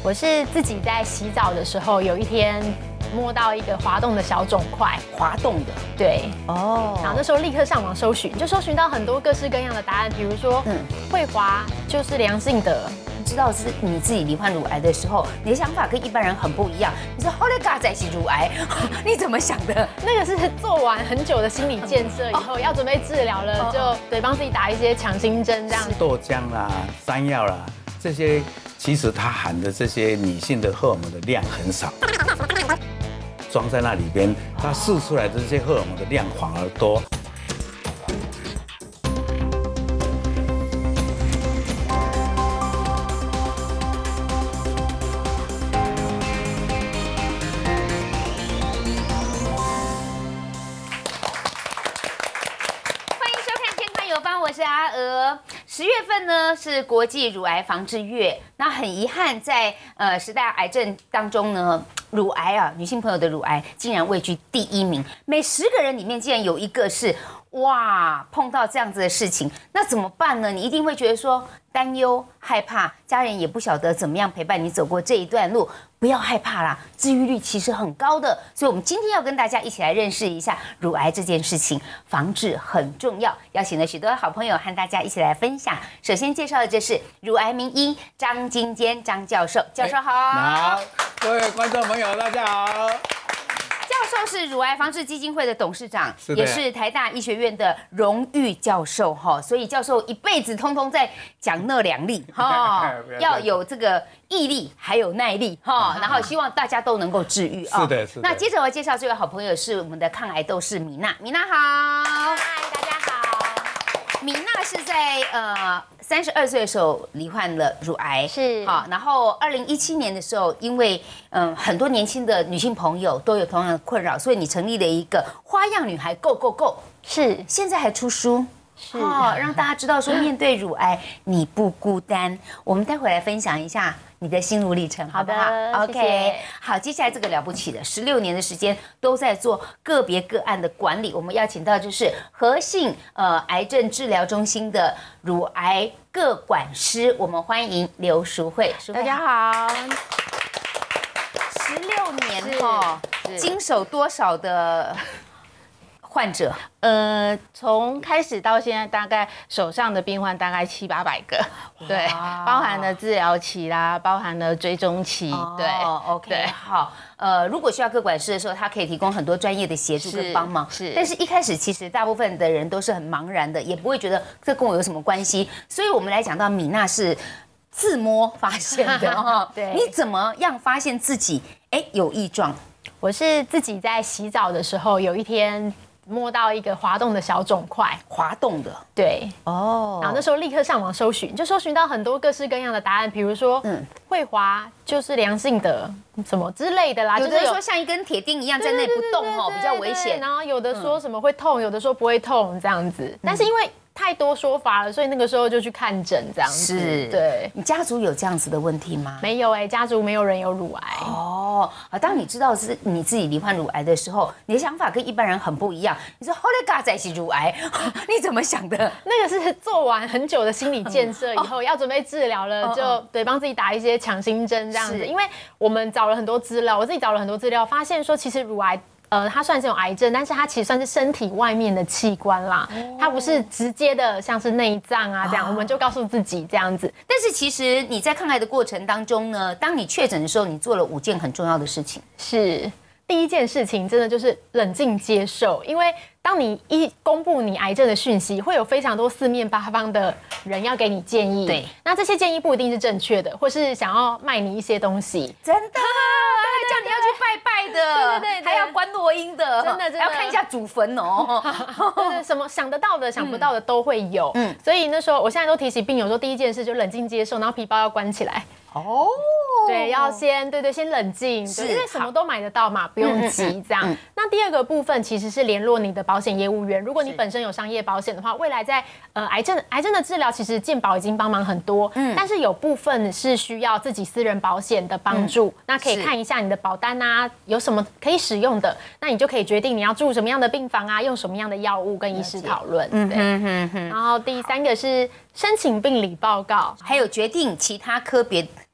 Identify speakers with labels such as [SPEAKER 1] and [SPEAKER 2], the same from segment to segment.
[SPEAKER 1] 我是自己在洗澡的时候，有一天摸到一个滑动的小肿块，
[SPEAKER 2] 滑动的，
[SPEAKER 1] 对，
[SPEAKER 2] 哦，
[SPEAKER 1] 然后那时候立刻上网搜寻，就搜寻到很多各式各样的答案，比如说，会滑就是良性的。
[SPEAKER 2] 知道是你自己罹患乳癌的时候，你的想法跟一般人很不一样。你说后来嘎在一起乳癌，你怎么想的？
[SPEAKER 1] 那个是做完很久的心理建设以后，要准备治疗了，就对帮自己打一些强心针这样。
[SPEAKER 3] 豆浆啦、山药啦这些，其实它含的这些女性的荷尔蒙的量很少，装在那里边，它释出来的这些荷尔蒙的量反而多。
[SPEAKER 2] 我是阿娥。10月份呢是国际乳癌防治月，那很遗憾在10大癌症当中呢，乳癌啊，女性朋友的乳癌竟然位居第1名，每10个人里面竟然有1个是哇碰到这样子的事情，那怎么办呢？你一定会觉得说担忧、害怕，家人也不晓得怎么样陪伴你走过这一段路。不要害怕啦，治愈率其实很高的，所以我们今天要跟大家一起来认识一下乳癌这件事情，防治很重要。邀请了许多好朋友和大家一起来分享。首先介绍的就是乳癌名医张金坚张教授，教授好。
[SPEAKER 3] 好，各位观众朋友大家好。
[SPEAKER 2] 教授是乳癌防治基金会的董事长，也是台大医学院的荣誉教授哈，所以教授一辈子通通在讲那2例哈，要有这个毅力还有耐力哈，然后希望大家都能够治愈啊。
[SPEAKER 3] 是的，是的。
[SPEAKER 2] 那接着我介绍这位好朋友是我们的抗癌斗士米娜，米娜好。
[SPEAKER 1] 嗨，大家好。
[SPEAKER 2] 米娜是在32岁的时候罹患了乳癌，
[SPEAKER 1] 是
[SPEAKER 2] 好，然后2017年的时候，因为很多年轻的女性朋友都有同样的困扰，所以你成立了一个花样女孩 Go Go Go， 是现在还出书。是让大家知道说，面对乳癌你不孤单。我们待会来分享一下你的心路历程，好不好 ？OK， 好，接下来这个了不起的16年的时间都在做个别个案的管理。我们邀请到就是和信癌症治疗中心的乳癌个管师，我们欢迎刘淑慧。
[SPEAKER 1] 大家好。
[SPEAKER 2] 16年哈，经手多少的患者？
[SPEAKER 4] 从开始到现在，大概手上的病患大概700-800个，对，包含了治疗期啦，包含了追踪期，对
[SPEAKER 2] ，OK， 好，如果需要个管师的时候，他可以提供很多专业的协助跟帮忙，
[SPEAKER 4] 是，
[SPEAKER 2] 但是一开始其实大部分的人都是很茫然的，也不会觉得这跟我有什么关系，所以我们来讲到米娜是自摸发现的哈，
[SPEAKER 1] 对，
[SPEAKER 2] 你怎么样发现自己有异状？
[SPEAKER 1] 我是自己在洗澡的时候，有一天摸到一个滑动的小肿块，
[SPEAKER 2] 滑动的，
[SPEAKER 1] 对，
[SPEAKER 2] 哦，
[SPEAKER 1] 然后那时候立刻上网搜寻，就搜寻到很多各式各样的答案，比如说，会滑就是良性的什么之类的啦，
[SPEAKER 2] 有的说像一根铁钉一样在那不动哦，比较危险，
[SPEAKER 1] 然后有的说什么会痛，有的说不会痛这样子，但是因为太多说法了，所以那个时候就去看诊这样子。
[SPEAKER 2] 是，对。你家族有这样子的问题吗？
[SPEAKER 1] 没有家族没有人有乳癌。
[SPEAKER 2] 哦，当你知道是你自己罹患乳癌的时候，你的想法跟一般人很不一样。你说后来嘎在一起乳癌，你怎么想的？
[SPEAKER 1] 那个是做完很久的心理建设以后，要准备治疗了，就对帮自己打一些强心针这样子。因为我们找了很多资料，我自己找了很多资料，发现说其实乳癌。它算是有癌症，但是它其实算是身体外面的器官啦，它不是直接的像是内脏啊这样，我们就告诉自己这样子。
[SPEAKER 2] 但是其实你在抗癌的过程当中呢，当你确诊的时候，你做了5件很重要的事情。
[SPEAKER 1] 是，第一件事情真的就是冷静接受，因为当你一公布你癌症的讯息，会有非常多四面八方的人要给你建议。
[SPEAKER 2] 对，
[SPEAKER 1] 那这些建议不一定是正确的，或是想要卖你一些东西。
[SPEAKER 2] 真的。叫你要去拜拜的，
[SPEAKER 1] 对，
[SPEAKER 2] 还要观落阴的，
[SPEAKER 1] 真的，
[SPEAKER 2] 还要看一下祖坟哦。
[SPEAKER 1] 对，什么想得到的、想不到的都会有。所以那时候我现在都提醒病友说，第一件事就冷静接受，然后皮包要关起来。哦，对，要先先冷静，因为什么都买得到嘛，不用急这样。那第二个部分其实是联络你的保险业务员，如果你本身有商业保险的话，未来在癌症的治疗，其实健保已经帮忙很多，但是有部分是需要自己私人保险的帮助，那可以看一下你的保单啊，有什么可以使用的，那你就可以决定你要住什么样的病房啊，用什么样的药物跟医师讨论。然后第三个是申请病理报告，
[SPEAKER 2] 还有决定其他科别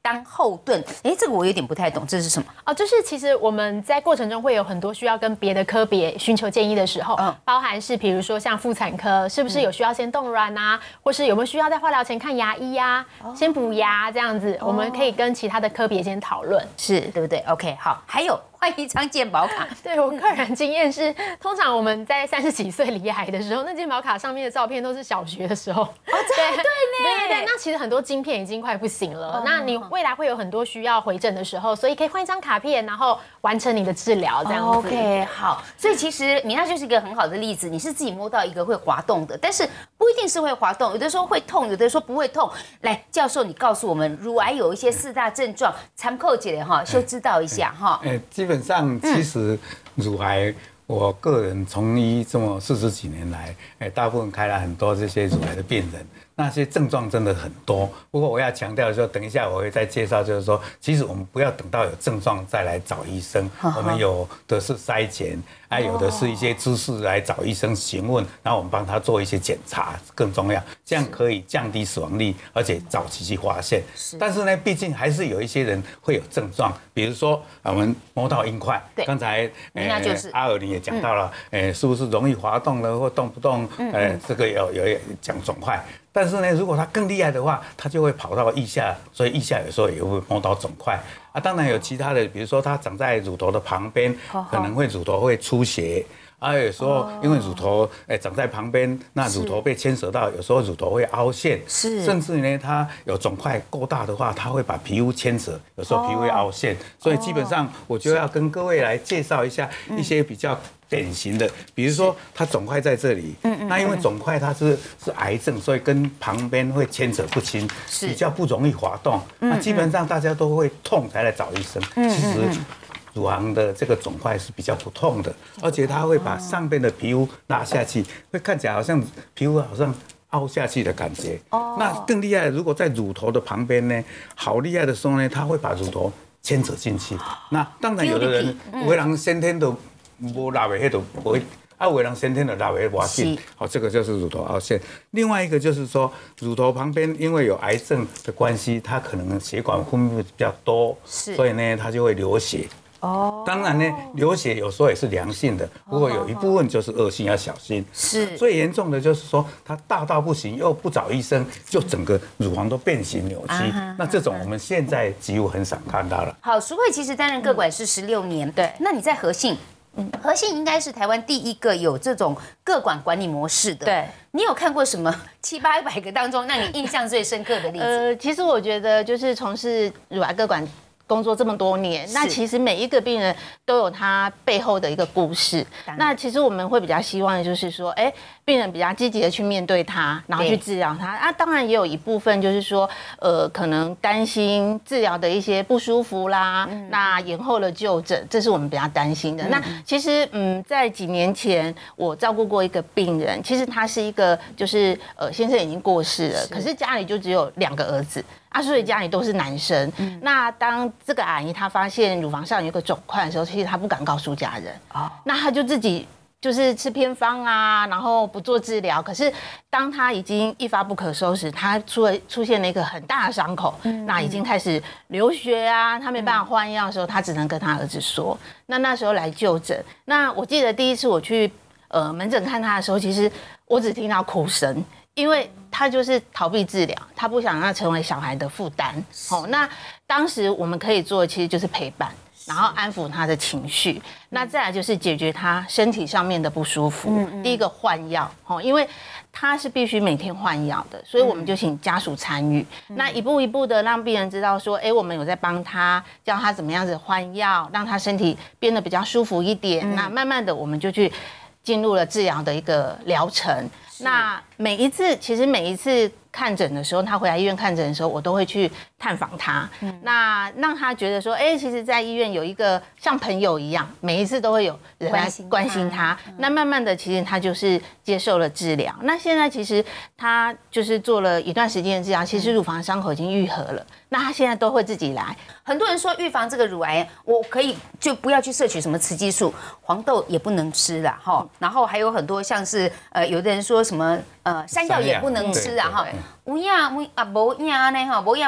[SPEAKER 2] 当后盾，这个我有点不太懂，这是什么？
[SPEAKER 1] 哦，就是其实我们在过程中会有很多需要跟别的科别寻求建议的时候，包含是比如说像妇产科，是不是有需要先冻卵啊，或是有没有需要在化疗前看牙医呀，先补牙这样子，我们可以跟其他的科别先讨论，
[SPEAKER 2] 是对不对 ？OK， 好，还有换一张健保卡。
[SPEAKER 1] 对我个人经验是，通常我们在30几岁罹癌的时候，那健保卡上面的照片都是小学的时候。对，那其实很多晶片已经快不行了。那你未来会有很多需要回诊的时候，所以可以换一张卡片，然后完成你的治疗，这样子。
[SPEAKER 2] OK， 好。所以其实米娜就是一个很好的例子，你是自己摸到一个会滑动的，但是不一定是会滑动，有的时候会痛，有的时候不会痛。来，教授，你告诉我们，乳癌有一些4大症状，参考起来哈，就知道一下哈。
[SPEAKER 3] 基本上其实乳癌。我个人从医这么40几年来，大部分开了很多这些乳癌的病人，那些症状真的很多。不过我要强调的是，等一下我会再介绍，就是说，其实我们不要等到有症状再来找医生，我们有的是筛检，有的是一些知识来找医生询问，然后我们帮他做一些检查，更重要，这样可以降低死亡率，而且早期去发现。但是呢，毕竟还是有一些人会有症状，比如说我们摸到硬块，刚才阿尔你也讲到了，是不是容易滑动了或动不动，这个有讲肿块。但是呢，如果它更厉害的话，它就会跑到腋下，所以腋下有时候也会摸到肿块啊。当然有其他的，比如说它长在乳头的旁边，可能会乳头会出血。有时候因为乳头长在旁边，那乳头被牵扯到，有时候乳头会凹陷，甚至呢它有肿块够大的话，它会把皮肤牵扯，有时候皮肤会凹陷。所以基本上我就要跟各位来介绍一下一些比较典型的，比如说它肿块在这里，那因为肿块它是癌症，所以跟旁边会牵扯不清，比较不容易滑动。那基本上大家都会痛才来找医生，其实。乳房的这个肿块是比较不痛的，而且它会把上边的皮肤拉下去，会看起来好像皮肤好像凹下去的感觉。那更厉害，如果在乳头的旁边呢，好厉害的时候呢，它会把乳头牵扯进去。那当然有的人，有的人先天都无拉尾，都不会。有的人先天的拉尾滑进，好，这个就是乳头凹陷。另外一个就是说，乳头旁边因为有癌症的关系，它可能血管分泌比较多，所以呢，它就会流血。当然呢，流血有时候也是良性的，不过有一部分就是恶性，要小心。最严重的就是说，它大到不行，又不找医生，就整个乳房都变形扭曲。那这种我们现在几乎很少看到了。
[SPEAKER 2] 好，淑慧其实担任个管是16年，对。那你在和信？和信应该是台湾第一个有这种个管管理模式的。对，你有看过什么700-800个当中让你印象最深刻的例子？
[SPEAKER 4] 其实我觉得就是从事乳癌个管工作这么多年，那其实每一个病人都有他背后的一个故事。那其实我们会比较希望的就是说，病人比较积极的去面对他，然后去治疗他。当然也有一部分就是说，可能担心治疗的一些不舒服啦，那延后了就诊，这是我们比较担心的。那其实在几年前我照顾过一个病人，其实他是一个就是先生已经过世了，可是家里就只有2个儿子。所以家里都是男生。那当这个阿姨她发现乳房上有一个肿块的时候，其实她不敢告诉家人。那她就自己就是吃偏方啊，然后不做治疗。可是当她已经一发不可收拾，她出现了一个很大的伤口，那已经开始流血啊，她没办法换药的时候，她只能跟她儿子说。那时候来就诊，那我记得第一次我去门诊看她的时候，其实我只听到哭声。因为他就是逃避治疗，他不想让他成为小孩的负担。那当时我们可以做的其实就是陪伴，然后安抚他的情绪。那再来就是解决他身体上面的不舒服。第一个换药，因为他是必须每天换药的，所以我们就请家属参与。那一步一步的让病人知道说，我们有在帮他，教他怎么样子换药，让他身体变得比较舒服一点。那慢慢的我们就去进入了治疗的一个疗程。那每一次看诊的时候，他回来医院看诊的时候，我都会去探访他，那让他觉得说，其实，在医院有一个像朋友一样，每一次都会有人来关心他。那慢慢的，其实他就是接受了治疗。那现在其实他就是做了一段时间的治疗，其实乳房伤口已经愈合了。那他现在都会自己来。
[SPEAKER 2] 很多人说预防这个乳癌，我可以就不要去摄取什么雌激素，黄豆也不能吃啦，然后还有很多像是有的人说什么山药也不能吃啊，哈。有影啊，无影呢哈，无影无一只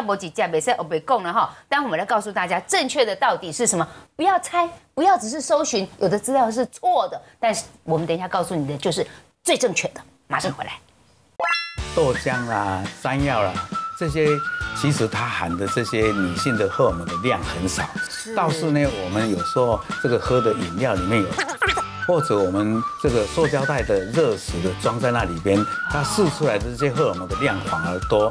[SPEAKER 2] 下没事我别供了哈。待会我们来告诉大家正确的到底是什么，不要猜，不要只是搜寻，有的资料是错的，但是我们等一下告诉你的就是最正确的。马上回来。
[SPEAKER 3] 豆浆啦、山药啦，这些其实它含的这些女性的荷尔蒙的量很少，倒是呢，我们有时候这个喝的饮料里面有，或者我们这个塑胶袋的热食的装在那里边，它释出来的这些荷尔蒙的量反而多。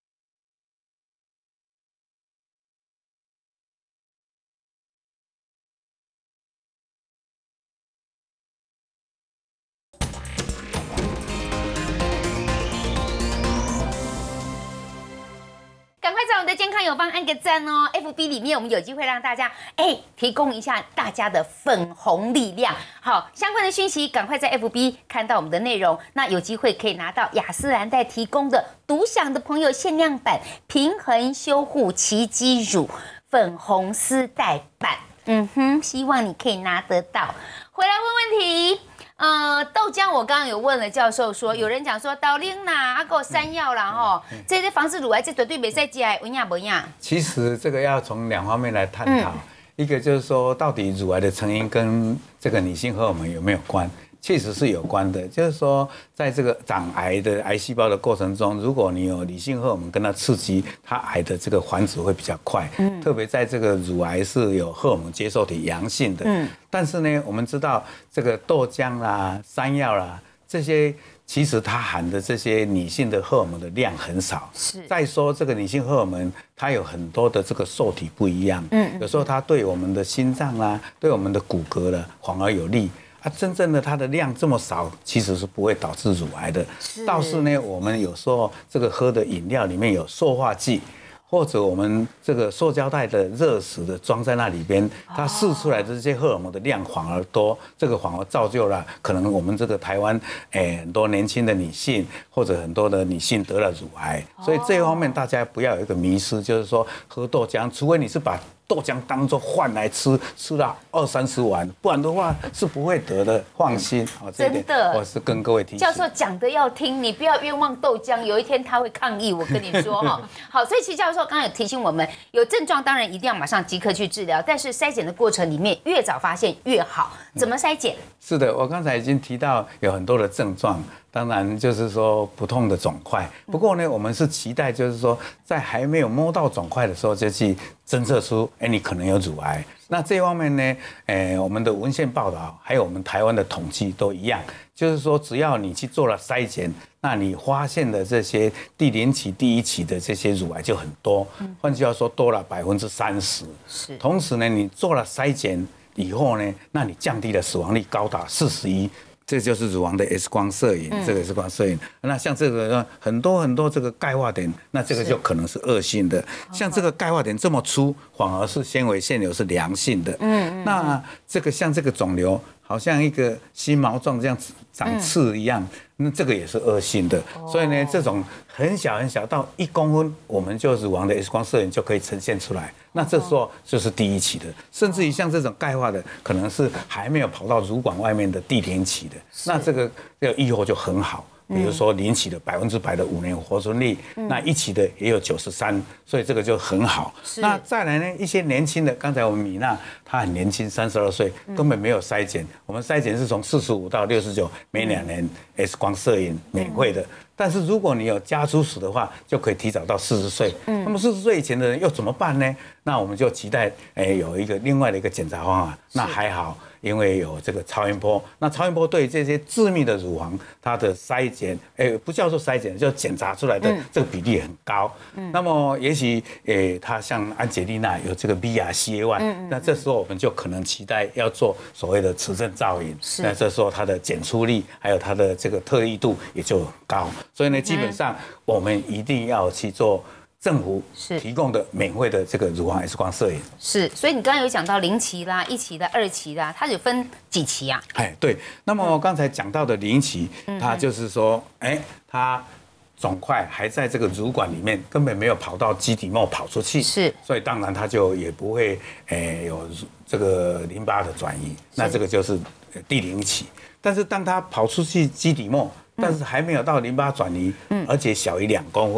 [SPEAKER 2] 赶快在我们的健康有方按个赞哦 ！FB 里面我们有机会让大家提供一下大家的粉红力量。好，相关的讯息赶快在 FB 看到我们的内容，那有机会可以拿到雅诗兰黛提供的独享的朋友限量版平衡修护奇迹乳粉红丝带版。希望你可以拿得到。回来问问题。豆浆我刚刚有问了教授说，有人讲说豆奶啦、还有山药啦吼，这些防治乳癌这绝对没在加，有影无影？
[SPEAKER 3] 其实这个要从2方面来探讨，一个就是说到底乳癌的成因跟这个女性荷尔蒙有没有关？确实是有关的，就是说，在这个长癌的癌细胞的过程中，如果你有女性荷尔蒙跟它刺激，它癌的这个繁殖会比较快。特别在这个乳癌是有荷尔蒙接受体阳性的。但是呢，我们知道这个豆浆啦、山药啦这些，其实它含的这些女性的荷尔蒙的量很少。再说这个女性荷尔蒙，它有很多的这个受体不一样。有时候它对我们的心脏啦、对我们的骨骼了，反而有利。真正的它的量这么少，其实是不会导致乳癌的。倒是呢，我们有时候这个喝的饮料里面有塑化剂，或者我们这个塑胶袋的热食的装在那里边，它释出来的这些荷尔蒙的量反而多，这个反而造就了可能我们这个台湾很多年轻的女性或者很多的女性得了乳癌。所以这一方面大家不要有一个迷思，就是说喝豆浆，除非你是把豆浆当做饭来吃，吃了20-30碗，不然的话是不会得的，放心。
[SPEAKER 2] 真的，
[SPEAKER 3] 我是跟各位提醒。
[SPEAKER 2] 教授讲的要听，你不要冤枉豆浆，有一天他会抗议。我跟你说哈，好，所以其实教授刚刚有提醒我们，有症状当然一定要马上即刻去治疗，但是筛检的过程里面越早发现越好。怎么筛检？是
[SPEAKER 3] 的，我刚才已经提到有很多的症状。当然就是说不痛的肿块，不过呢，我们是期待就是说，在还没有摸到肿块的时候，就去侦测出，你可能有乳癌。那这方面呢，我们的文献报道，还有我们台湾的统计都一样，就是说，只要你去做了筛检，那你发现的这些第0期、第1期的这些乳癌就很多，换句话说，多了30%。是。同时呢，你做了筛检以后呢，那你降低的死亡率高达41%。这就是乳房的 X 光摄影，这个 X 光摄影。那像这个很多这个钙化点，那这个就可能是恶性的。像这个钙化点这么粗，反而是纤维腺瘤是良性的。那这个像这个肿瘤，好像一个新毛状这样长刺一样，那这个也是恶性的。所以呢，这种很小到1公分，我们就乳房的 X 光摄影就可以呈现出来。那这时候就是第1期的，甚至于像这种钙化的，可能是还没有跑到乳管外面的第0期的，那这个预后就很好。比如说0期的100%的5年活存率，那1期的也有93%，所以这个就很好。那再来呢，一些年轻的，刚才我们米娜她很年轻，32岁，根本没有筛检，我们筛检是从45到69，每2年 X 光摄影免费的。但是如果你有家族史的话，就可以提早到40岁。那么40岁以前的人又怎么办呢？那我们就期待有一个另外的一个检查方法。那还好，因为有这个超音波。那超音波对这些致密的乳房，它的筛检，不叫做筛检，就检查出来的这个比例很高。那么也许它像安吉丽娜有这个 BRCA1，那这时候我们就可能期待要做所谓的磁振造影。那这时候它的检出力还有它的这个特异度也就高。所以呢，基本上我们一定要去做政府提供的免费的这个乳房 X 光摄影。
[SPEAKER 2] 是，所以你刚刚有讲到0期啦、1期啦、2期啦，它有分几期啊？
[SPEAKER 3] 对。那么刚才讲到的0期，它就是说，它肿块还在这个乳管里面，根本没有跑到基底膜跑出去，是，所以当然它就也不会有这个淋巴的转移，那这个就是第0期。但是当它跑出去基底膜，但是还没有到淋巴转移，而且小于2公分，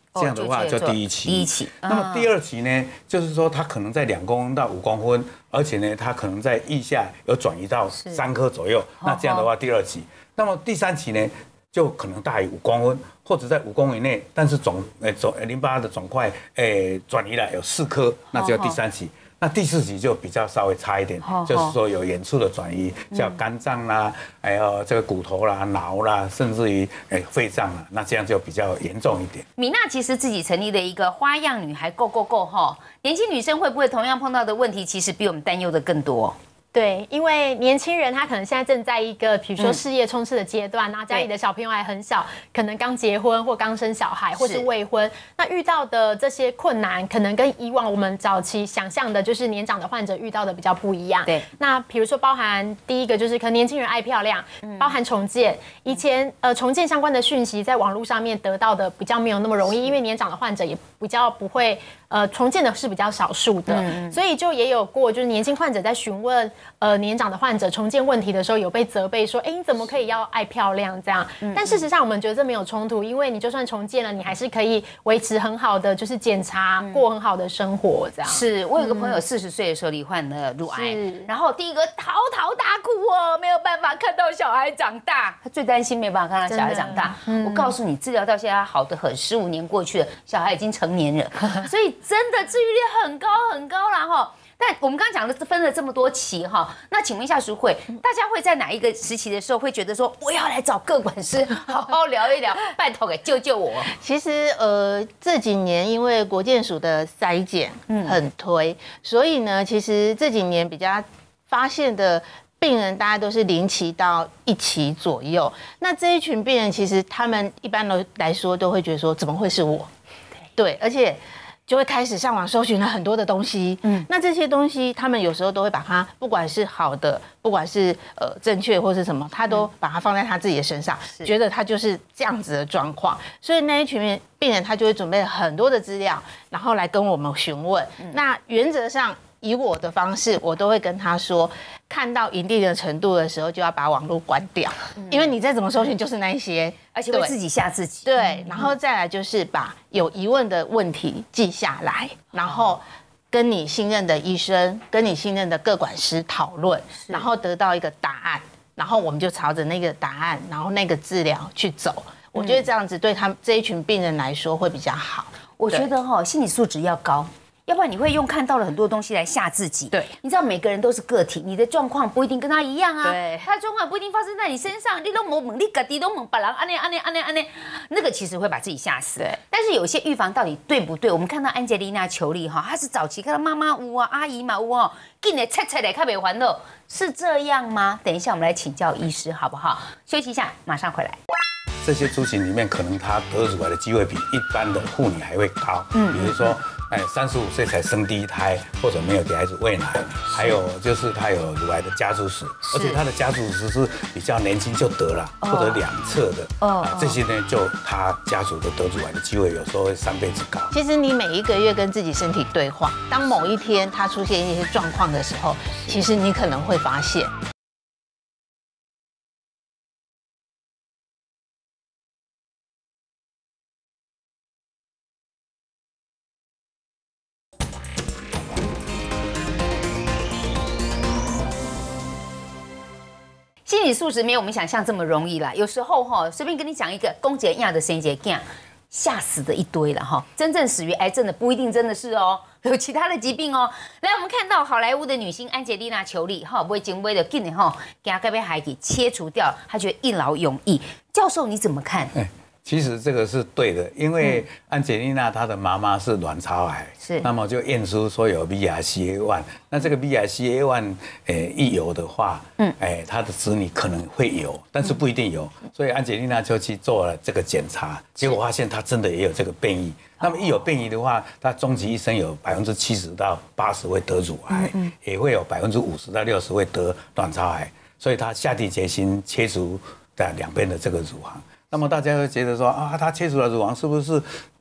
[SPEAKER 3] 这样的话就第一期。
[SPEAKER 2] 第一期。
[SPEAKER 3] 那么第二期呢，就是说它可能在2公分到5公分，而且呢，它可能在腋下有转移到3颗左右。那这样的话，第2期。那么第3期呢，就可能大于5公分，或者在5公分以内，但是淋巴的肿块转移了有4颗，那就第3期。那第4期就比较稍微差一点，就是说有远处的转移，叫肝脏啦，还有这个骨头啦、脑啦，甚至于肺脏啦，那这样就比较严重一点。
[SPEAKER 2] 米娜其实自己成立了一个花样女孩 Go 哈，年轻女生会不会同样碰到的问题，其实比我们担忧的更多？
[SPEAKER 1] 对，因为年轻人他可能现在正在一个比如说事业冲刺的阶段，然后家里的小朋友还很小，可能刚结婚或刚生小孩，或是未婚，那遇到的这些困难，可能跟以往我们早期想象的，就是年长的患者遇到的比较不一样。
[SPEAKER 2] 对，
[SPEAKER 1] 那比如说包含第一个就是可能年轻人爱漂亮，包含重建，以前重建相关的讯息在网络上面得到的比较没有那么容易，因为年长的患者也比较不会。重建的是比较少数的，所以就也有过，就是年轻患者在询问年长的患者重建问题的时候，有被责备说，你怎么可以要爱漂亮这样？但事实上，我们觉得这没有冲突，因为你就算重建了，你还是可以维持很好的就是检查，过很好的生活这样。
[SPEAKER 2] 是我有个朋友40岁的时候罹患了乳癌，然后第一个嚎啕大哭哦，没有办法看到小孩长大，他最担心没办法看到小孩长大。我告诉你，治疗到现在好得很，15年过去了，小孩已经成年了，所以。真的治愈率很高很高啦哈，但我们刚刚讲的分了这么多期哈，那请问一下淑慧，大家会在哪一个时期的时候会觉得说我要来找个管师好好聊一聊，拜托给救救我？
[SPEAKER 4] 其实这几年因为国健署的筛检很推，所以呢，其实这几年比较发现的病人大概都是0期到1期左右。那这一群病人其实他们一般来说都会觉得说怎么会是我？对，而且就会开始上网搜寻了很多的东西。那这些东西他们有时候都会把它，不管是好的，不管是正确或是什么，他都把它放在他自己的身上，觉得他就是这样子的状况。所以那一群病人他就会准备很多的资料，然后来跟我们询问。那原则上以我的方式，我都会跟他说，看到一定的程度的时候，就要把网络关掉，因为你再怎么搜寻就是那一些，
[SPEAKER 2] 而且会自己吓自己。
[SPEAKER 4] 对，然后再来就是把有疑问的问题记下来，然后跟你信任的医生、跟你信任的个管师讨论，然后得到一个答案，然后我们就朝着那个答案，然后那个治疗去走。我觉得这样子对他们这一群病人来说会比较好。
[SPEAKER 2] 我觉得心理素质要高。要不然你会用看到了很多东西来吓自己。
[SPEAKER 4] 对，
[SPEAKER 2] 你知道每个人都是个体，你的状况不一定跟他一样啊。
[SPEAKER 4] 对，
[SPEAKER 2] 他的状况不一定发生在你身上。你都没猛，你自己都猛，别人安内，那个其实会把自己吓死。
[SPEAKER 4] 对，
[SPEAKER 2] 但是有些预防到底对不对？我们看到安吉丽娜·裘丽哈，她是早期看到妈妈有啊、阿姨嘛有哦，进来菜菜来看没还了，是这样吗？等一下我们来请教医师好不好？休息一下，马上回来。
[SPEAKER 3] 这些族群里面，可能他得乳癌的机会比一般的妇女还会高。比如说，35岁才生第一胎，或者没有给孩子喂奶，还有就是他有乳癌的家族史，而且他的家族史是比较年轻就得了，或者2侧的，这些呢，就他家族的得乳癌的机会有时候会3倍之高。
[SPEAKER 4] 其实你每一个月跟自己身体对话，当某一天他出现一些状况的时候，其实你可能会发现。
[SPEAKER 2] 心理素质没有我们想象这么容易啦，有时候随便跟你讲一个公姐样的生姐样，吓死的一堆了哈。真正死于癌症的不一定真的是哦，有其他的疾病哦。来，我们看到好莱坞的女星安吉丽娜·裘丽哈，为紧为的紧的哈，给她该被孩给切除掉，她觉得一劳永逸。教授你怎么看？
[SPEAKER 3] 其实这个是对的，因为安吉丽娜她的妈妈是卵巢癌，
[SPEAKER 2] 是，
[SPEAKER 3] 那么就验出说有 BRCA1，那这个 BRCA1 一有的话，她的子女可能会有，但是不一定有，所以安吉丽娜就去做了这个检查，结果发现她真的也有这个变异。那么一有变异的话，她终其一生有70%到80%会得乳癌，也会有50%到60%会得卵巢癌，所以她下定决心切除2边的这个乳房。那么大家会觉得说啊，他切除了乳房是不是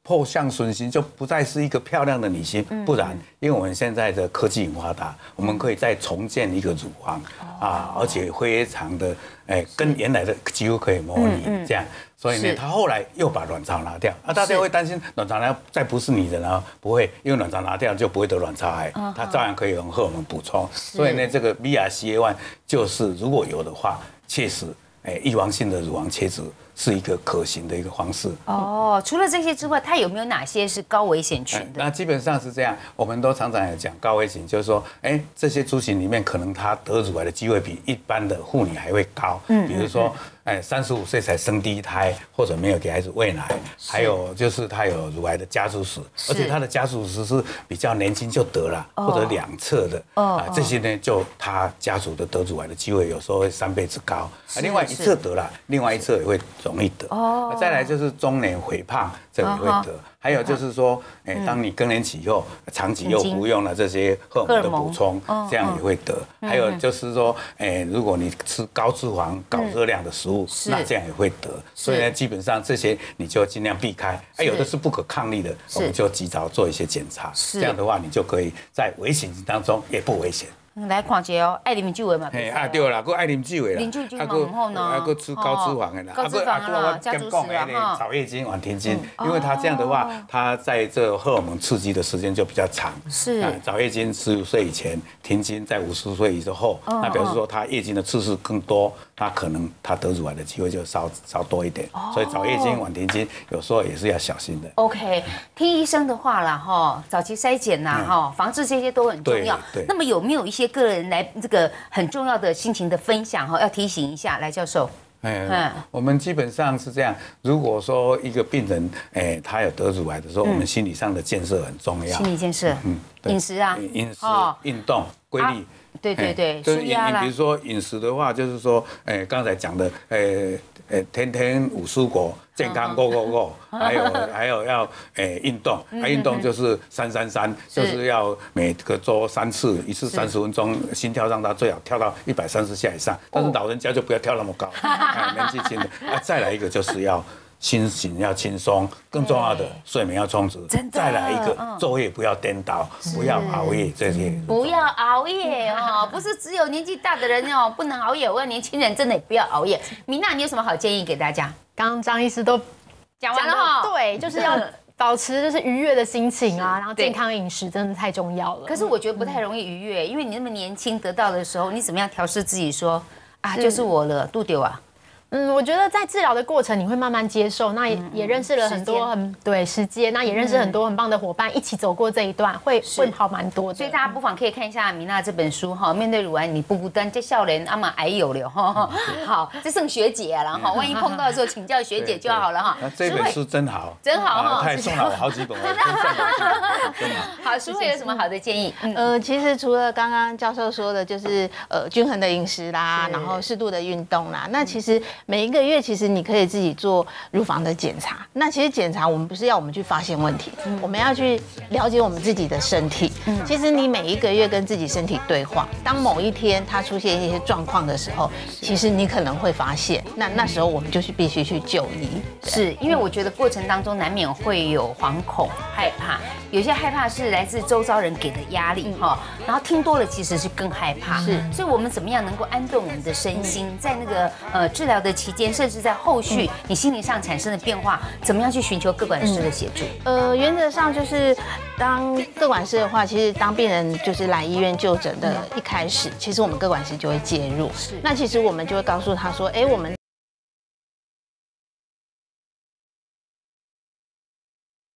[SPEAKER 3] 破相顺心，就不再是一个漂亮的女性。不然，因为我们现在的科技很发达，我们可以再重建一个乳房啊，而且非常的跟原来的几乎可以模拟这样。所以呢，他后来又把卵巢拿掉，大家会担心卵巢拿再不是女人啊，不会，因为卵巢拿掉就不会得卵巢癌，它照样可以用荷尔蒙补充。所以呢，这个 BRCA1 就是如果有的话，确实，预防性的乳房切除是一个可行的一个方式。
[SPEAKER 2] 哦，除了这些之外，它有没有哪些是高危险群的？
[SPEAKER 3] 那基本上是这样，我们都常常有讲高危险，就是说，这些族群里面可能他得乳癌的机会比一般的妇女还会高。比如说，35岁才生第一胎，或者没有给孩子喂奶，还有就是他有乳癌的家族史，而且他的家族史是比较年轻就得了，或者两侧的这些呢，就他家族的得乳癌的机会有时候会3倍之高。另外一侧得了，另外一侧也会容易得。再来就是中年肥胖，这个也会得。还有就是说，当你更年期以后，长期又服用了这些荷尔蒙的补充，这样也会得。还有就是说，如果你吃高脂肪、高热量的食物，那这样也会得。所以呢，基本上这些你就尽量避开。有的是不可抗力的，我们就及早做一些检查。这样的话，你就可以在危险性当中也不危险。
[SPEAKER 2] 来看一下哦，爱啉酒的嘛。
[SPEAKER 3] 对啦，佮爱啉酒的啦。
[SPEAKER 2] 啉酒嘛唔好呢。
[SPEAKER 3] 佮吃高脂肪的啦。
[SPEAKER 2] 高脂肪啦，家族史啦。
[SPEAKER 3] 早月经、晚停经，因为它这样的话，它在这荷尔蒙刺激的时间就比较长。
[SPEAKER 2] 是。
[SPEAKER 3] 早月经15岁以前，停经在50岁以后，那表示说它月经的次数更多，那可能它得乳癌的机会就稍多一点。所以早月经、晚停经有时候也是要小心的。
[SPEAKER 2] OK， 听医生的话啦，哈，早期筛检呐，哈，防治这些都很重要。
[SPEAKER 3] 对。
[SPEAKER 2] 那么有没有一些个人来这个很重要的心情的分享哈，要提醒一下，来教授。
[SPEAKER 3] 我们基本上是这样。如果说一个病人，他有得乳癌的时候，我们心理上的建设很重要。
[SPEAKER 2] 心理建设，饮食啊，
[SPEAKER 3] 饮食、运动、规律。
[SPEAKER 2] 对，
[SPEAKER 3] 就是
[SPEAKER 2] 舒压啦。
[SPEAKER 3] 比如说饮食的话，就是说，刚才讲的，天天5蔬果，健康go，还有要运动，运动就是3，就是要每个周3次，一次30分钟，心跳让它最好跳到130下以上。但是老人家就不要跳那么高，年纪轻的。再来一个就是要心情要轻松，更重要的睡眠要充足。再来一个昼夜不要颠倒，不要熬夜这些。
[SPEAKER 2] 不要熬夜哦，不是只有年纪大的人哦不能熬夜，我要年轻人真的也不要熬夜。米娜，你有什么好建议给大家？
[SPEAKER 1] 刚刚张医师都
[SPEAKER 2] 讲完了哈。
[SPEAKER 1] 对，就是要保持就是愉悦的心情啊，然后健康饮食真的太重要了。
[SPEAKER 2] 可是我觉得不太容易愉悦，因为你那么年轻得到的时候，你怎么样调试自己说啊，就是我了，肚丢啊。
[SPEAKER 1] 我觉得在治疗的过程，你会慢慢接受，那也认识了很多时间，那也认识很多很棒的伙伴，一起走过这一段，会好蛮多的。
[SPEAKER 2] 所以大家不妨可以看一下米娜这本书哈，面对乳癌你不孤单，这少年阿妈癌有了哈。好，这剩学姐了哈，万一碰到的时候请教学姐就好了哈。
[SPEAKER 3] 这本书真好，
[SPEAKER 2] 真好哈，
[SPEAKER 3] 他也送了我好几本，真
[SPEAKER 2] 好，淑慧有什么好的建议？
[SPEAKER 4] 其实除了刚刚教授说的，就是均衡的饮食啦，然后适度的运动啦，那其实每一个月其实你可以自己做乳房的检查。那其实检查我们不是要我们去发现问题，我们要去了解我们自己的身体。其实你每一个月跟自己身体对话，当某一天它出现一些状况的时候，其实你可能会发现，那时候我们就是必须去就医。
[SPEAKER 2] 是因为我觉得过程当中难免会有惶恐、害怕，有些害怕是来自周遭人给的压力哈，然后听多了其实是更害怕。是，所以我们怎么样能够安顿我们的身心，在那个治疗的期间，甚至在后续你心理上产生的变化，怎么样去寻求个管师的协助？
[SPEAKER 4] 原则上就是当个管师的话，其实当病人就是来医院就诊的一开始，其实我们个管师就会介入。那其实我们就会告诉他说，我们